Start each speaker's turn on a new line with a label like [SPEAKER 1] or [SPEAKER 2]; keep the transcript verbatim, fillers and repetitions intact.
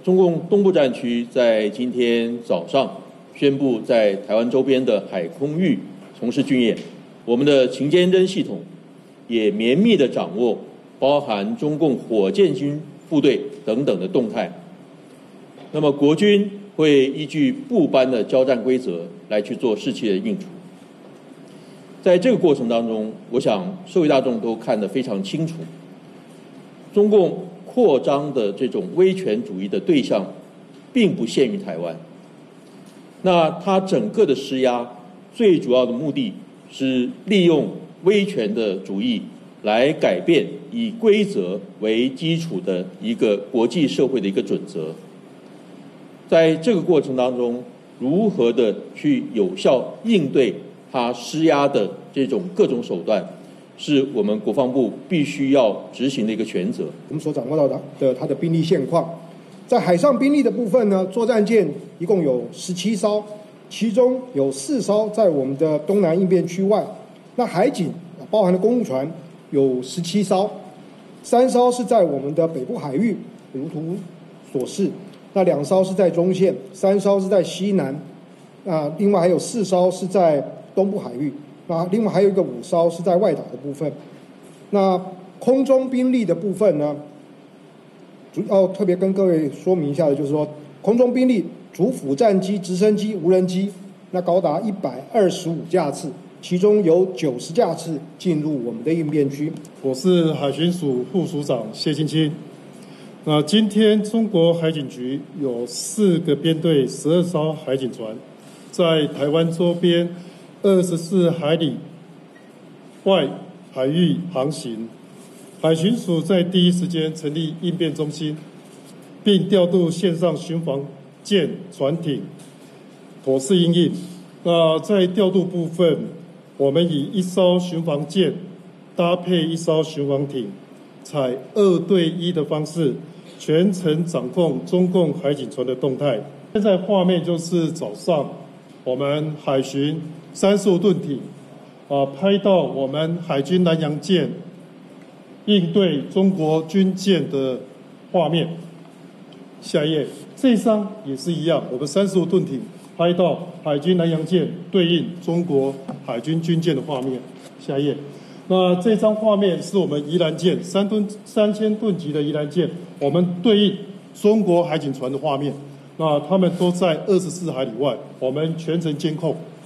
[SPEAKER 1] 中共东部战区在今天早上宣布在台湾周边的海空域从事军演，我们的情监侦系统也绵密地掌握包含中共火箭军部队等等的动态。那么国军会依据部班的交战规则来去做士气的应处。在这个过程当中，我想社会大众都看得非常清楚，中共扩张的这种威权主义的对象并不限于台湾。那它整个的施压最主要的目的是利用威权的主义来改变以规则为基础的一个国际社会的一个准则。在这个过程当中，如何的去有效应对它施压的这种各种手段，是我们国防部必须要执行的一个权责。
[SPEAKER 2] 我们所掌握到的的它的兵力现况，在海上兵力的部分呢，作战舰一共有十七艘，其中有四艘在我们的东南应变区外。那海警包含的公务船有十七艘，三艘是在我们的北部海域，如图所示。那两艘是在中线，三艘是在西南，啊，另外还有四艘是在东部海域，那另外还有一个五艘是在外岛的部分。那空中兵力的部分呢，主要特别跟各位说明一下的就是说，空中兵力主辅战机、直升机、无人机，那高达一百二十五架次，其中有九十架次进入我们的应变区。
[SPEAKER 3] 我是海巡署副署长谢清清。那今天中国海警局有四个编队、十二艘海警船，在台湾周边二十四海里外海域航行。海巡署在第一时间成立应变中心，并调度线上巡防舰、船艇，妥适因应。那在调度部分，我们以一艘巡防舰搭配一艘巡防艇，采二对一的方式，全程掌控中共海警船的动态。现在画面就是早上我们海巡三十五吨艇啊，拍到我们海军南洋舰应对中国军舰的画面。下一页，这一张也是一样，我们三十五吨艇拍到海军南洋舰对应中国海军军舰的画面。下一页，那这张画面是我们宜兰舰三吨三千吨级的宜兰舰，我们对应中国海警船的画面。那他们都在二十四海里外，我们全程监控。